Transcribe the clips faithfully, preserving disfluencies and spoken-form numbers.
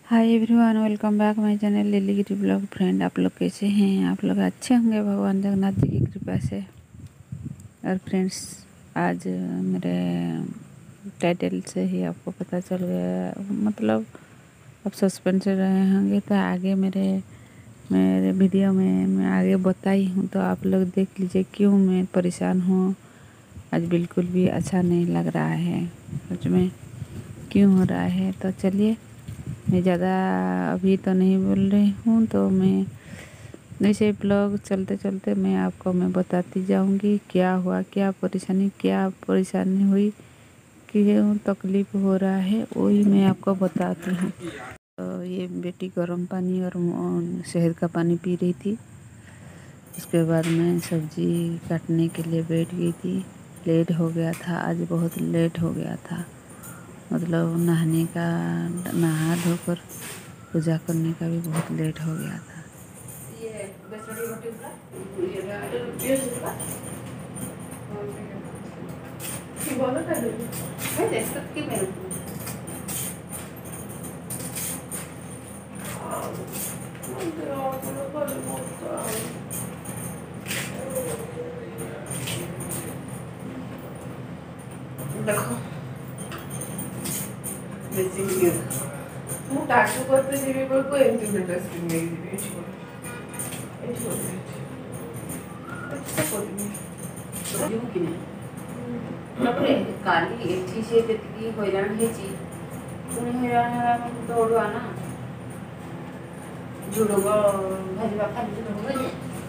Hi everyone, welcome back my channel Lily Giri blog. Friend, आप लोग कैसे हैं? आप लोग अच्छे होंगे भगवान जगन्नाथ जी की कृपा से। और फ्रेंड्स, आज मेरे टाइटल से ही आपको पता चल गया, मतलब आप सस्पेंस में रहे होंगे तो आगे मेरे मेरे वीडियो में मैं आगे बताई हूँ, तो आप लोग देख लीजिए क्यों मैं परेशान हूँ। आज बिल्कुल भी अच्छा नहीं लग रहा है, सच में क्यों हो रहा है। तो चलिए, मैं ज़्यादा अभी तो नहीं बोल रही हूँ, तो मैं ऐसे ब्लॉग चलते चलते मैं आपको मैं बताती जाऊँगी क्या हुआ, क्या परेशानी क्या परेशानी हुई, क्यों तकलीफ़ हो रहा है, वही मैं आपको बताती हूँ। तो ये बेटी गर्म पानी और शहद का पानी पी रही थी। उसके बाद मैं सब्ज़ी काटने के लिए बैठ गई थी। लेट हो गया था, आज बहुत लेट हो गया था, मतलब नहाने का, नहा धोकर पूजा करने का भी बहुत लेट हो गया था। देखो बेसिक दियो ମୁଁ ଟାଟୁ करते ଯିବି ବେଳକୁ ଏମିତି ଗୋଟେ ସ୍କ୍ରିନ୍ ନେଇକି ଯିବି। ଏଇଠି ଗୋଟେ ଏଇଠି ଗୋଟେ ଏଇଠି ତ କରିବି ଯିବୁ କି ନାହିଁ। ତାପରେ କାଲି ଏଠି ସେ ଯେତିକି ହଇରାଣ ହେଇଛି, ପୁଣି ହଇରାଣ ହେବା ପାଇଁ ତ ଅଡ଼ୁଆ ନା। ଝୁଡ଼ୁଙ୍ଗ ଭାଜିବା, ଖାଲି ଝୁଡ଼ୁଙ୍ଗ ଭାଜିବା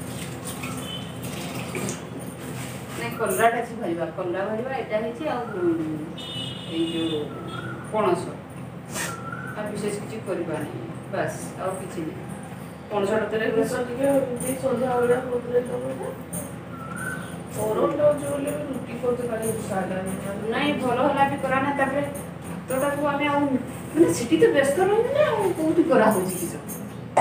ନାଇଁ, କଲରାଟା ଅଛି ଭାଜିବା, କଲରା ଭାଜିବା। ଏଇଟା ହେଇଛି ଆଉ ଏଇ ଯେଉଁ ପଣସ, ଆଉ ବିଶେଷ କିଛି କରିବା ନାହିଁ, ବାସ୍ ଆଉ କିଛି ନାହିଁ। ପଣସଟା ତେଲ ବେଶ ଟିକେ ଏମିତି ସନ୍ଧ୍ୟାବେଳେ କହୁଥିଲେ ଗରମ ଲାଗୁଛି ବୋଲି ରୁଟି କରୁତେ କାଲି ଇଚ୍ଛା ହେଲାନି। ନାଇଁ, ଭଲ ହେଲା ବି କରା ନାହିଁ। ତାପରେ ତୋଟାକୁ ଆମେ ଆଉ ମାନେ ସେଠି ତ ବ୍ୟସ୍ତ ରହିବୁ ନା, ଆଉ କେଉଁଠି କରାହେଉଛି କି ସବୁ।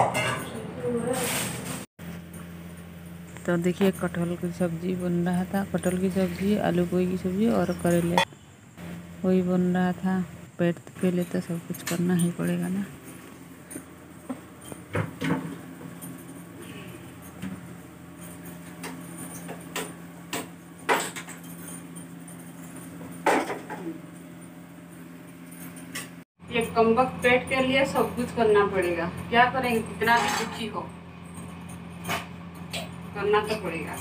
तो देखिए, कटहल की सब्ज़ी बन रहा था। कटहल की सब्ज़ी, आलू गोई की सब्ज़ी और करेले, वही बन रहा था। पेट के लिए तो सब कुछ करना ही पड़ेगा ना। ये कमबख्त पेट के लिए सब कुछ करना पड़ेगा। क्या करेंगे, कितना भी दुखी हो, करना तो पड़ेगा।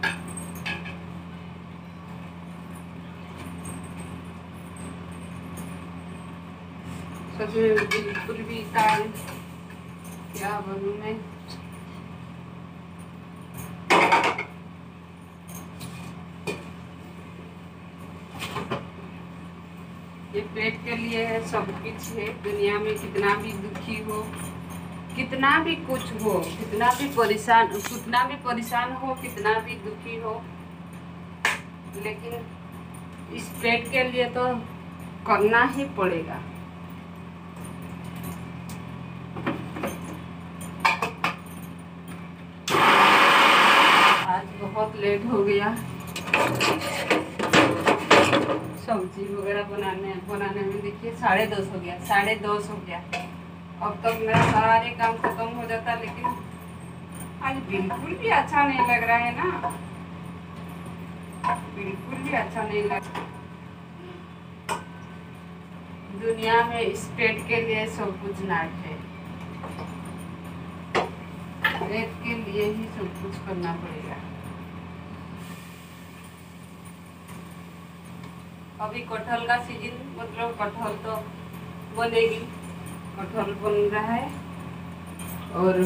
सच में बिल्कुल भी टाइम क्या बनूं मैं। ये पेट के लिए सब कुछ है। दुनिया में कितना भी दुखी हो, कितना भी कुछ हो, कितना भी परेशान कितना भी परेशान हो, कितना भी दुखी हो, लेकिन इस पेट के लिए तो करना ही पड़ेगा। आज बहुत लेट हो गया सब्जी वगैरह बनाने बनाने में। देखिए, साढ़े दस हो गया, साढ़े दस हो गया। अब तक मेरा सारे काम खत्म हो जाता, लेकिन आज बिल्कुल भी अच्छा नहीं लग रहा है ना, बिल्कुल भी अच्छा नहीं लग। दुनिया में इस पेट के लिए सब कुछ नाट है। पेट के लिए ही सब कुछ करना पड़ेगा। अभी कटहल का सीजन, मतलब कटहल तो बनेगी, कटहल बन रहा है। और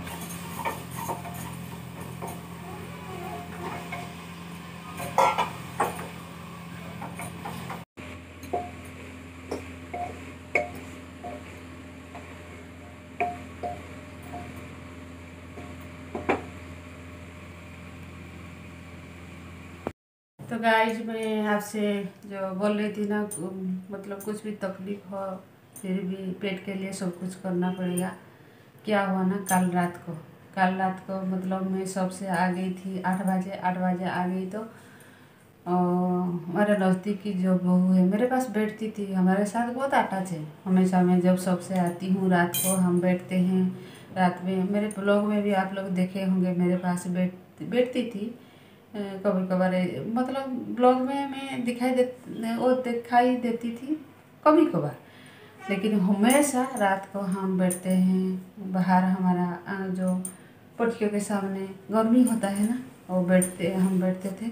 तो गाइस, मैं आपसे जो बोल रही थी ना, मतलब कुछ भी तकलीफ हो, फिर भी पेट के लिए सब कुछ करना पड़ेगा। क्या हुआ ना, कल रात को कल रात को मतलब मैं सबसे आ गई थी आठ बजे आठ बजे आ गई। तो और हमारे नज़दीक की जो बहू है मेरे पास बैठती थी, हमारे साथ बहुत अटैच है। हमेशा मैं जब सबसे आती हूँ रात को हम बैठते हैं। रात में मेरे ब्लॉग में भी आप लोग देखे होंगे मेरे पास बैठ बैठती थी। कभी कभार मतलब ब्लॉग में मैं दिखाई दे वो दिखाई देती थी कभी कभार, लेकिन हमेशा रात को हम बैठते हैं बाहर। हमारा जो पटियों के सामने गर्मी होता है ना, वो बैठते हम बैठते थे।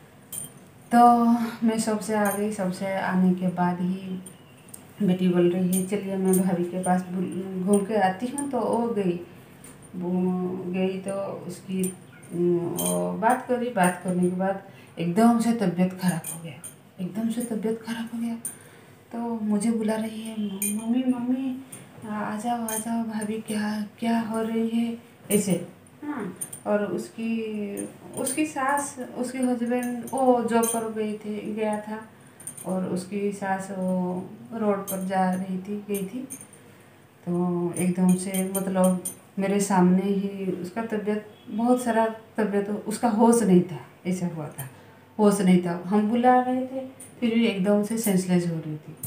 तो मैं सबसे आ गई, सबसे आने के बाद ही बेटी बोल रही है चलिए मैं भाभी के पास घूम के आती हूँ। तो वो गई वो गई तो उसकी वो बात करी। बात करने के बाद एकदम से तबीयत खराब हो गया, एकदम से तबीयत खराब हो गया। तो मुझे बुला रही है, मम्मी मम्मी आ जाओ आ जाओ भाभी, क्या क्या हो रही है ऐसे। हाँ, और उसकी उसकी सास, उसके हस्बैंड वो जॉब पर गई थी गया था, और उसकी सास वो रोड पर जा रही थी गई थी। तो एकदम से मतलब मेरे सामने ही उसका तबीयत बहुत सारा तबीयत उसका होश नहीं था, ऐसा हुआ था, होश नहीं था। हम बुला रहे थे फिर भी एकदम से सेंसलेस हो रही थी।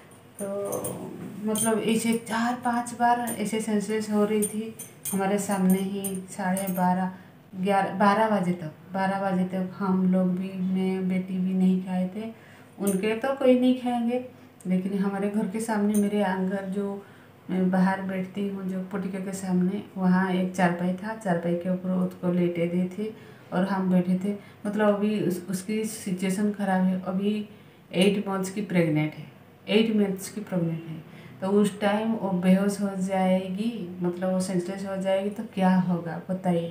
तो मतलब ऐसे चार पांच बार ऐसे सेंसलेस हो रही थी हमारे सामने ही। साढ़े बारह ग्यारह बारह बजे तक बारह बजे तक हम लोग भी, मैं बेटी भी नहीं खाए थे। उनके तो कोई नहीं खाएंगे, लेकिन हमारे घर के सामने मेरे आंगन जो मैं बाहर बैठती हूँ जो पुटिके के सामने, वहाँ एक चारपाई था, चारपाई के ऊपर उसको लेटे दिए थे और हम बैठे थे। मतलब अभी उस, उसकी सिचुएशन ख़राब है, अभी एट मंथ्स की प्रेग्नेंट है, एट मंथ्स की प्रेग्नेंट है। तो उस टाइम वो बेहोश हो जाएगी, मतलब वो सेंसलेस हो जाएगी तो क्या होगा बताइए।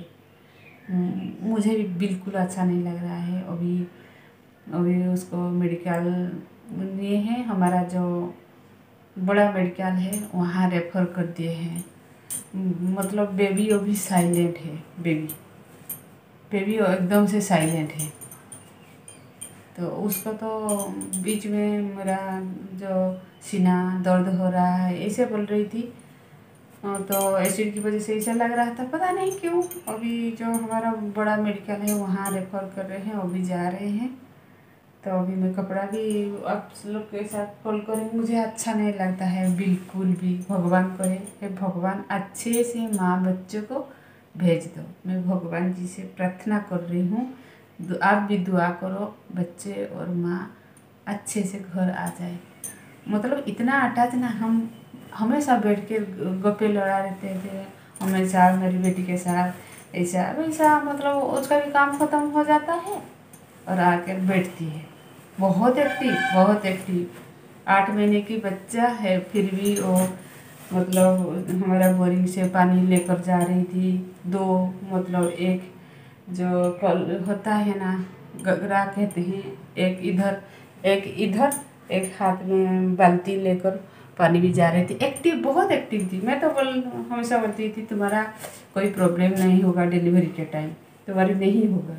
मुझे भी बिल्कुल अच्छा नहीं लग रहा है। अभी अभी उसको मेडिकल ये है, हमारा जो बड़ा मेडिकल है वहाँ रेफ़र कर दिए हैं। मतलब बेबी अभी साइलेंट है, बेबी बेबी एकदम से साइलेंट है। तो उसको तो बीच में मेरा जो सीना दर्द हो रहा है ऐसे बोल रही थी। तो एसिड की वजह से ऐसा लग रहा था, पता नहीं क्यों। अभी जो हमारा बड़ा मेडिकल है वहाँ रेफ़र कर रहे हैं, अभी जा रहे हैं। तो अभी मैं कपड़ा भी आप लोग के साथ कॉल करेंगे, मुझे अच्छा नहीं लगता है बिल्कुल भी। भगवान करे कि भगवान अच्छे से माँ बच्चों को भेज दो। मैं भगवान जी से प्रार्थना कर रही हूँ, आप भी दुआ करो बच्चे और माँ अच्छे से घर आ जाए। मतलब इतना अटैच ना, हम हमेशा बैठ के गप्पे लड़ा लेते थे हमेशा मेरी बेटी के साथ, ऐसा वैसा। मतलब उसका भी काम ख़त्म हो जाता है और आकर बैठती है। बहुत एक्टिव, बहुत एक्टिव। आठ महीने की बच्चा है फिर भी वो मतलब हमारा बोरिंग से पानी लेकर जा रही थी। दो मतलब एक जो कल होता है ना, गगरा कहते हैं, एक इधर एक इधर, एक हाथ में बाल्टी लेकर पानी भी जा रही थी। एक्टिव, बहुत एक्टिव थी। मैं तो बोल हमेशा बोलती थी तुम्हारा कोई प्रॉब्लम नहीं होगा डिलीवरी के टाइम, तुम्हारी नहीं होगा।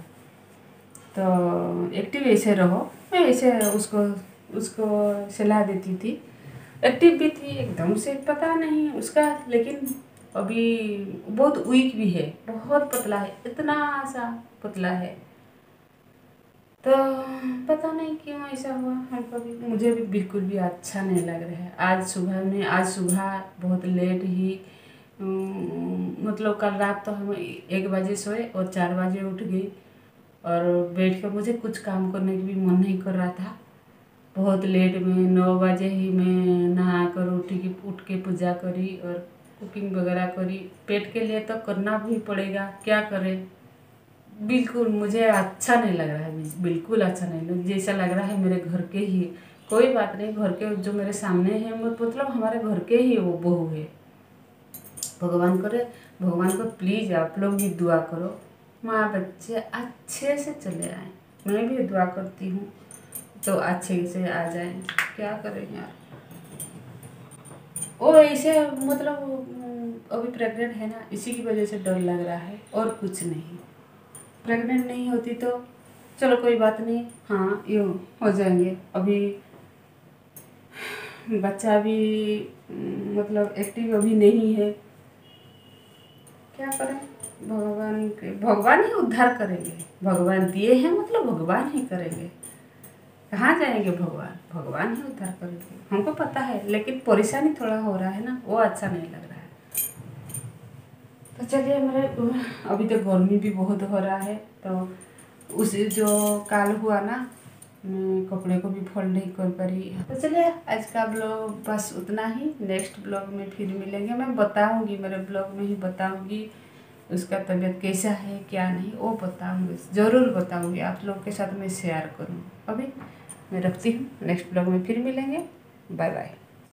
तो एक्टिव ऐसे रहो, मैं ऐसे उसको उसको सलाह देती थी। एक्टिव भी थी एकदम से, पता नहीं उसका, लेकिन अभी बहुत वीक भी है, बहुत पतला है, इतना सा पतला है। तो पता नहीं क्यों ऐसा हुआ हमको भी, मुझे भी बिल्कुल भी अच्छा नहीं लग रहा है। आज सुबह में आज सुबह बहुत लेट ही मतलब कल रात तो हम एक बजे सोए और चार बजे उठ गई, और बैठ कर मुझे कुछ काम करने की भी मन नहीं कर रहा था। बहुत लेट में नौ बजे ही मैं नहा कर उठी की उठ के पूजा करी और कुकिंग वगैरह करी। पेट के लिए तो करना भी पड़ेगा, क्या करें। बिल्कुल मुझे अच्छा नहीं लग रहा है, बिल्कुल अच्छा नहीं लग जैसा लग रहा है मेरे घर के ही। कोई बात नहीं, घर के जो मेरे सामने है मतलब हमारे घर के ही वो बहू है। भगवान करे, भगवान को प्लीज़ आप लोग भी दुआ करो माँ बच्चे अच्छे से चले आए। मैं भी दुआ करती हूँ तो अच्छे से आ जाए, क्या करें यार। वो ऐसे मतलब अभी प्रेग्नेंट है ना, इसी की वजह से डर लग रहा है और कुछ नहीं। प्रेग्नेंट नहीं होती तो चलो कोई बात नहीं, हाँ यूँ हो जाएंगे। अभी बच्चा भी मतलब एक्टिव अभी नहीं है, क्या करें। भगवान के भगवान ही उद्धार करेंगे, भगवान दिए हैं मतलब भगवान ही करेंगे। कहाँ जाएंगे भगवान, भगवान ही उद्धार करेंगे, हमको पता है, लेकिन परेशानी थोड़ा हो रहा है ना, वो अच्छा नहीं लग रहा है। तो चलिए, मेरे अभी तो गर्मी भी बहुत हो रहा है, तो उस जो काल हुआ ना, मैं कपड़े को भी फोल्ड नहीं कर पा रही। तो चलिए, आज का ब्लॉग बस उतना ही। नेक्स्ट ब्लॉग में फिर मिलेंगे, मैं बताऊंगी, मेरे ब्लॉग में ही बताऊंगी उसका तबीयत कैसा है क्या नहीं, वो बताऊंगी, ज़रूर बताऊंगी, आप लोग के साथ मैं शेयर करूँ। अभी मैं रखती हूँ, नेक्स्ट ब्लॉग में फिर मिलेंगे। Bye bye.